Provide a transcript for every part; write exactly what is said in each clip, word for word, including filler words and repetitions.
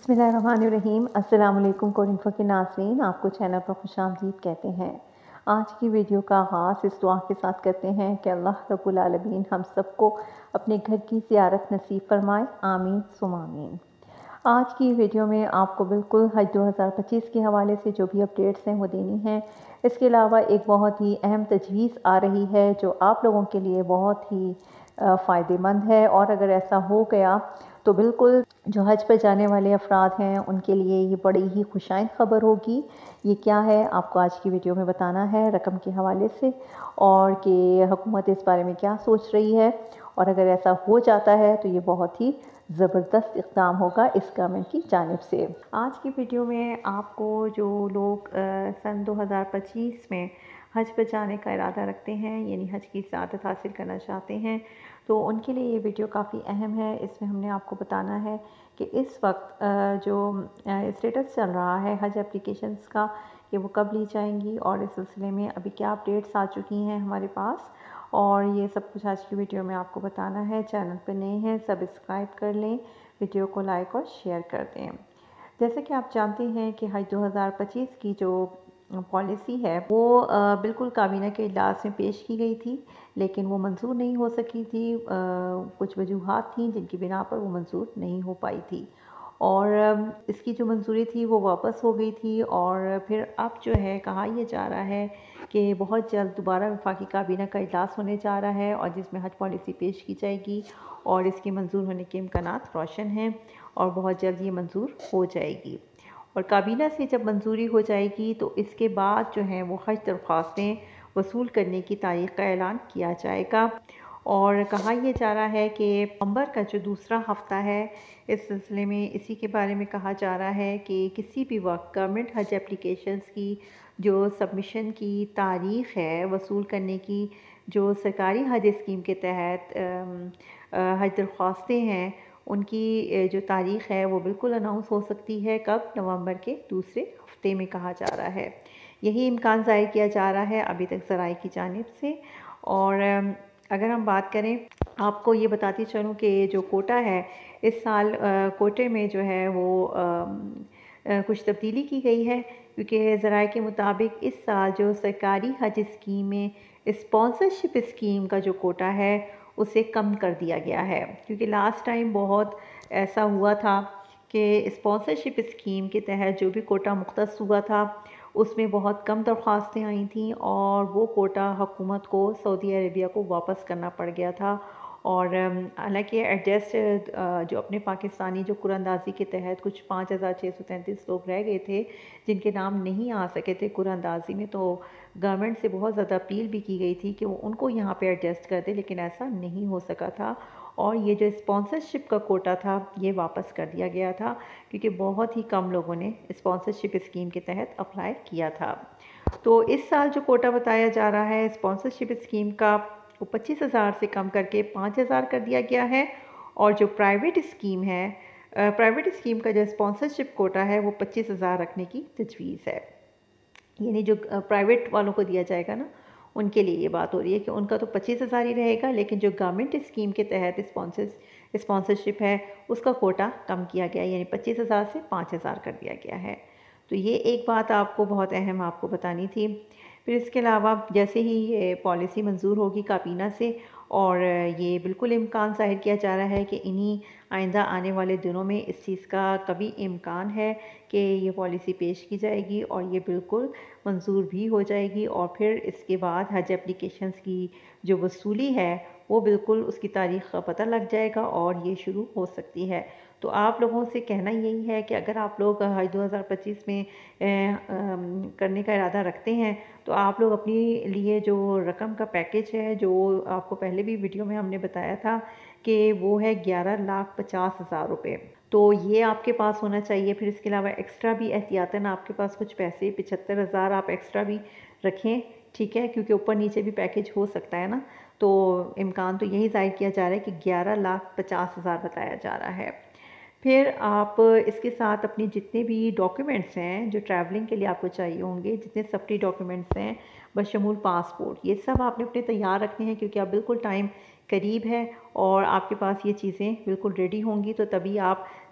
बिस्मिल्लाहिर्रहमानिर्रहीम। अस्सलाम वालेकुम कोडिंफो के नाज़रीन, आपको चैनल पर खुशामदीद कहते हैं। आज की वीडियो का आगाज़ इस दुआ के साथ करते हैं कि अल्लाह रब्बुल आलमीन हम सबको अपने घर की ज़ियारत नसीब फरमाए, आमीन सुम आमीन। आज की वीडियो में आपको बिल्कुल हज दो हज़ार पच्चीस के हवाले से जो भी अपडेट्स हैं वो देनी है। इसके अलावा एक बहुत ही अहम तजवीज़ आ रही है जो आप लोगों के लिए बहुत ही फ़ायदेमंद है, और अगर ऐसा हो गया तो बिल्कुल जो हज पर जाने वाले अफराद हैं उनके लिए ये बड़ी ही खुशाइंद ख़बर होगी। ये क्या है आपको आज की वीडियो में बताना है रकम के हवाले से, और कि हुकूमत इस बारे में क्या सोच रही है, और अगर ऐसा हो जाता है तो ये बहुत ही ज़बरदस्त इक़दाम होगा इस गवर्नमेंट की जानिब से। आज की वीडियो में आपको जो लोग सन दो हज़ार पच्चीस में हज पर जाने का इरादा रखते हैं, यानी हज की सआदत हासिल करना चाहते हैं, तो उनके लिए ये वीडियो काफ़ी अहम है। इसमें हमने आपको बताना है कि इस वक्त जो स्टेटस चल रहा है हज एप्लीकेशंस का कि वो कब ली जाएंगी, और इस सिलसिले में अभी क्या अपडेट्स आ चुकी हैं हमारे पास, और ये सब कुछ आज की वीडियो में आपको बताना है। चैनल पर नए हैं सब्सक्राइब कर लें, वीडियो को लाइक और शेयर कर दें। जैसे कि आप जानते हैं कि हज दो हज़ार पच्चीस की जो पॉलिसी है वो बिल्कुल काबीना के इजलास में पेश की गई थी, लेकिन वो मंजूर नहीं हो सकी थी। कुछ वजूहात थी जिनकी बिना पर वो मंजूर नहीं हो पाई थी, और इसकी जो मंजूरी थी वो वापस हो गई थी। और फिर अब जो है कहा यह जा रहा है कि बहुत जल्द दोबारा वफाकी काबीना का इजलास होने जा रहा है, और जिसमें हज पॉलिसी पेश की जाएगी, और इसके मंजूर होने के इम्कानात रोशन हैं, और बहुत जल्द ये मंजूर हो जाएगी। और काबीना से जब मंजूरी हो जाएगी तो इसके बाद जो है वो हज दरख्वास्तें वसूल करने की तारीख़ का ऐलान किया जाएगा। और कहा यह जा रहा है कि नवंबर का जो दूसरा हफ्ता है, इस सिलसिले में इसी के बारे में कहा जा रहा है कि किसी भी वक्त गवर्नमेंट हज एप्लीकेशंस की जो सबमिशन की तारीख़ है वसूल करने की, जो सरकारी हज स्कीम के तहत हज दरख्वास्तें हैं उनकी जो तारीख़ है वो बिल्कुल अनाउंस हो सकती है। कब? नवंबर के दूसरे हफ्ते में कहा जा रहा है। यही इम्कान ज़ाहिर किया जा रहा है अभी तक ज़राए की जानिब से। और अगर हम बात करें, आपको ये बताती चलूँ कि जो कोटा है इस साल कोटे में जो है वो आ, आ, कुछ तब्दीली की गई है, क्योंकि ज़राए के मुताबिक इस साल जो सरकारी हज स्कीम में स्पॉन्सरशिप स्कीम का जो कोटा है उसे कम कर दिया गया है। क्योंकि लास्ट टाइम बहुत ऐसा हुआ था कि स्पॉन्सरशिप स्कीम के तहत जो भी कोटा मुख्तस हुआ था उसमें बहुत कम दरख्वास्तें आई थीं, और वो कोटा हुकूमत को सऊदी अरेबिया को वापस करना पड़ गया था। और हालांकि एडजस्ट जो अपने पाकिस्तानी जो कुरानंदाजी के तहत कुछ पाँच हज़ार छः सौ तैंतीस लोग रह गए थे जिनके नाम नहीं आ सके थे कुरानंदाजी में, तो गवर्नमेंट से बहुत ज़्यादा अपील भी की गई थी कि वो उनको यहाँ पे एडजस्ट कर दे, लेकिन ऐसा नहीं हो सका था। और ये जो स्पॉन्सरशिप का कोटा था ये वापस कर दिया गया था, क्योंकि बहुत ही कम लोगों ने स्पॉन्सरशिप स्कीम के तहत अप्लाई किया था। तो इस साल जो कोटा बताया जा रहा है स्पॉन्सरशिप स्कीम का वो पच्चीस हज़ार से कम करके पाँच हज़ार कर दिया गया है। और जो प्राइवेट स्कीम है, प्राइवेट स्कीम का जो स्पॉन्सरशिप कोटा है वो पच्चीस हज़ार रखने की तजवीज़ है। यानी जो प्राइवेट वालों को दिया जाएगा ना, उनके लिए ये बात हो रही है कि उनका तो पच्चीस हज़ार ही रहेगा, लेकिन जो गवर्नमेंट स्कीम के तहत स्पॉन्सर स्पॉन्सरशिप है उसका कोटा कम किया गया, यानी पच्चीस हज़ार से पाँच हज़ार कर दिया गया है। तो ये एक बात आपको बहुत अहम आपको बतानी थी। फिर इसके अलावा जैसे ही ये पॉलिसी मंजूर होगी काबीना से, और ये बिल्कुल इम्कान ज़ाहिर किया जा रहा है कि इन्हीं आइंदा आने वाले दिनों में इस चीज़ का कभी इम्कान है कि ये पॉलिसी पेश की जाएगी और ये बिल्कुल मंजूर भी हो जाएगी। और फिर इसके बाद हज एप्लीकेशंस की जो वसूली है वो बिल्कुल उसकी तारीख़ का पता लग जाएगा और ये शुरू हो सकती है। तो आप लोगों से कहना यही है कि अगर आप लोग हज दो हज़ार पच्चीस में ए, आ, करने का इरादा रखते हैं तो आप लोग अपने लिए जो रकम का पैकेज है, जो आपको पहले भी वीडियो में हमने बताया था कि वो है ग्यारह लाख पचास हज़ार रुपये, तो ये आपके पास होना चाहिए। फिर इसके अलावा एक्स्ट्रा भी एहतियातन आपके पास कुछ पैसे पचहत्तर हज़ार आप एक्स्ट्रा भी रखें, ठीक है, क्योंकि ऊपर नीचे भी पैकेज हो सकता है ना। तो इम्कान तो यही ज़ाहिर किया जा रहा है कि ग्यारह लाख पचास हज़ार बताया जा रहा है। फिर आप इसके साथ अपने जितने भी डॉक्यूमेंट्स हैं जो ट्रैवलिंग के लिए आपको चाहिए होंगे, जितने सफरी डॉक्यूमेंट्स हैं बशमूल पासपोर्ट, ये सब आपने अपने तैयार रखने हैं, क्योंकि अब बिल्कुल टाइम करीब है और आपके पास ये चीज़ें बिल्कुल रेडी होंगी तो तभी आप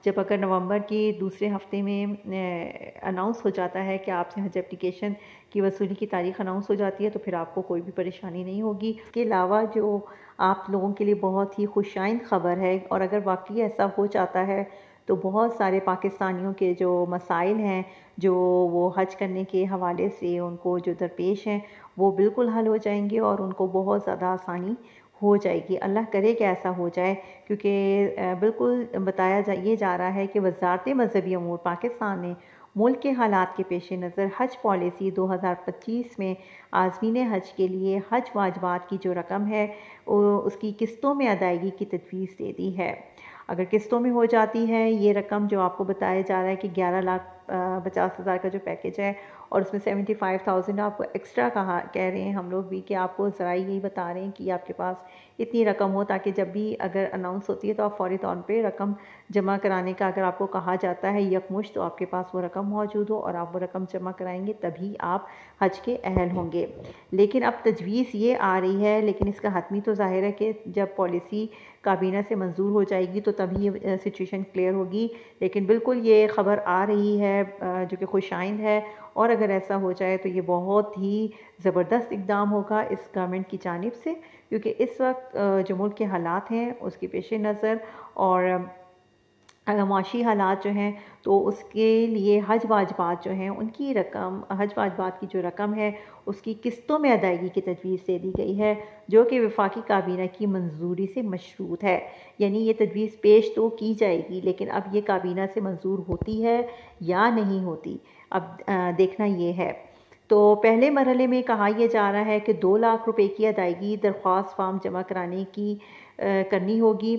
जब अगर नवंबर के दूसरे हफ्ते में अनाउंस हो जाता है कि आपसे हज एप्लीकेशन की वसूली की तारीख अनाउंस हो जाती है तो फिर आपको कोई भी परेशानी नहीं होगी। इसके अलावा जो आप लोगों के लिए बहुत ही खुशाइंद ख़बर है, और अगर वाकई ऐसा हो जाता है तो बहुत सारे पाकिस्तानियों के जो मसाइल हैं, जो वो हज करने के हवाले से उनको जो दरपेश हैं, वो बिल्कुल हल हो जाएंगे और उनको बहुत ज़्यादा आसानी हो जाएगी। अल्लाह करे कि ऐसा हो जाए, क्योंकि बिल्कुल बताया जा ये जा रहा है कि वज़ारत मज़हबी अमूर पाकिस्तान ने मुल्क के हालात के पेश नज़र हज पॉलिसी दो हज़ार पच्चीस में आज़मीन हज के लिए हज वाजबात की जो रकम है उसकी किस्तों में अदायगी की तजवीज़ दे दी है। अगर किस्तों में हो जाती है ये रकम, जो आपको बताया जा रहा है कि ग्यारह लाख पचास हज़ार का जो पैकेज है और उसमें सेवेंटी फाइव थाउजेंड आपको एक्स्ट्रा कहा कह रहे हैं हम लोग भी कि आपको ज़रा यही बता रहे हैं कि आपके पास इतनी रकम हो, ताकि जब भी अगर अनाउंस होती है तो आप फौरी तौर पे रकम जमा कराने का अगर आपको कहा जाता है यकमुश्त, तो आपके पास वो रकम मौजूद हो और आप वो रकम जमा कराएंगे तभी आप हज के अहल होंगे। लेकिन अब तजवीज़ ये आ रही है, लेकिन इसका हतमी तो ज़ाहिर है कि जब पॉलिसी काबीना से मंजूर हो जाएगी तो तभी ये सिचुएशन क्लियर होगी। लेकिन बिल्कुल ये ख़बर आ रही है जो कि खुशाइंद है, और अगर ऐसा हो जाए तो ये बहुत ही ज़बरदस्त इक़दाम होगा इस गवर्नमेंट की जानिब से, क्योंकि इस वक्त जो मुल्क के हालात हैं उसके पेश नज़र और अगर माशी हालात जो हैं तो उसके लिए हज वाजबात जो हैं उनकी रकम हज वाजबात की जो रकम है उसकी किस्तों में अदायगी की तजवीज़ दे दी गई है, जो कि वफाकी काबीना की मंजूरी से मशरूत है। यानी ये तजवीज़ पेश तो की जाएगी, लेकिन अब ये काबीना से मंजूर होती है या नहीं होती, अब देखना ये है। तो पहले मरहले में कहा यह जा रहा है कि दो लाख रुपए की अदायगी दरख्वास्त फार्म जमा कराने की करनी होगी,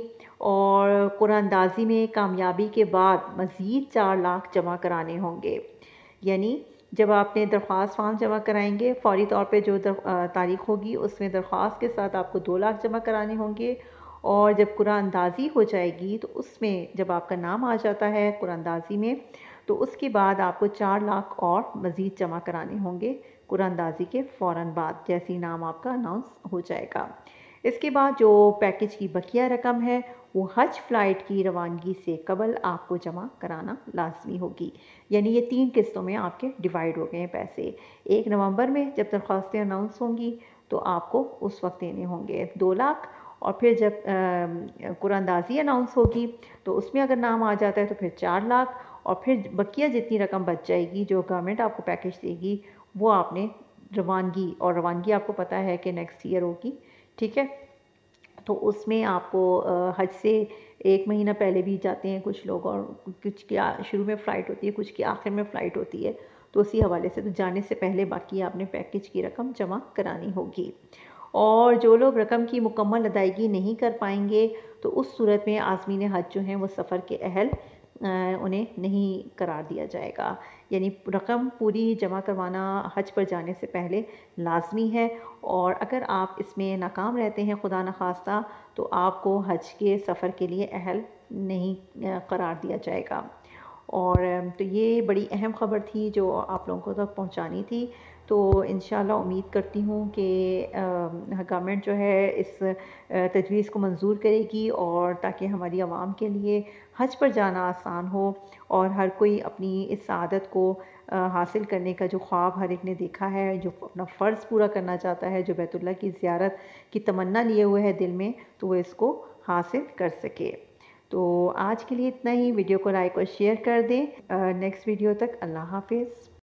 और कुरानंदाजी में कामयाबी के बाद मज़ीद चार लाख जमा कराने होंगे। यानी जब आपने दरख्वास्त फार्म जमा कराएंगे फ़ौरी तौर पे जो तारीख होगी उसमें दरख्वास्त के साथ आपको दो लाख जमा कराने होंगे, और जब कुरानंदाजी हो जाएगी तो उसमें जब आपका नाम आ जाता है कुरानंदाजी में तो उसके बाद आपको चार लाख और मज़ीद जमा कराने होंगे कुरानंदाजी के फ़ौरन बाद, जैसे ही नाम आपका अनाउंस हो जाएगा। इसके बाद जो पैकेज की बकिया रकम है वो हज फ़्लाइट की रवानगी से कबल आपको जमा कराना लाजमी होगी। यानी ये तीन किस्तों में आपके डिवाइड हो गए हैं पैसे। एक नवंबर में जब दरख्वास्तें अनाउंस होंगी तो आपको उस वक्त देने होंगे दो लाख, और फिर जब कुरानंदाजी अनाउंस होगी तो उसमें अगर नाम आ जाता है तो फिर चार लाख, और फिर बकिया जितनी रकम बच जाएगी जो गवर्नमेंट आपको पैकेज देगी वो आपने रवानगी, और रवानगी आपको पता है कि नेक्स्ट ईयर होगी, ठीक है। तो उसमें आपको हज से एक महीना पहले भी जाते हैं कुछ लोग, और कुछ की शुरू में फ़्लाइट होती है, कुछ की आखिर में फ़्लाइट होती है, तो उसी हवाले से तो जाने से पहले बाकी आपने पैकेज की रकम जमा करानी होगी। और जो लोग रकम की मुकम्मल अदायगी नहीं कर पाएंगे तो उस सूरत में आज़मीन हज जो हैं वो सफ़र के अहल उन्हें नहीं करार दिया जाएगा। यानी रकम पूरी जमा करवाना हज पर जाने से पहले लाजमी है, और अगर आप इसमें नाकाम रहते हैं खुदा न खास्ता तो आपको हज के सफ़र के लिए अहल नहीं करार दिया जाएगा। और तो ये बड़ी अहम ख़बर थी जो आप लोगों को तक पहुंचानी थी। तो इंशाल्लाह उम्मीद करती हूँ कि गवर्नमेंट जो है इस तजवीज़ को मंजूर करेगी, और ताकि हमारी आवाम के लिए हज पर जाना आसान हो, और हर कोई अपनी इस आदत को हासिल करने का जो ख्वाब हर एक ने देखा है, जो अपना फ़र्ज़ पूरा करना चाहता है, जो बैतुल्लाह की ज़ियारत की तमन्ना लिए हुए है दिल में, तो वो इसको हासिल कर सके। तो आज के लिए इतना ही। वीडियो को लाइक और शेयर कर दें। नेक्स्ट वीडियो तक अल्लाह हाफिज़।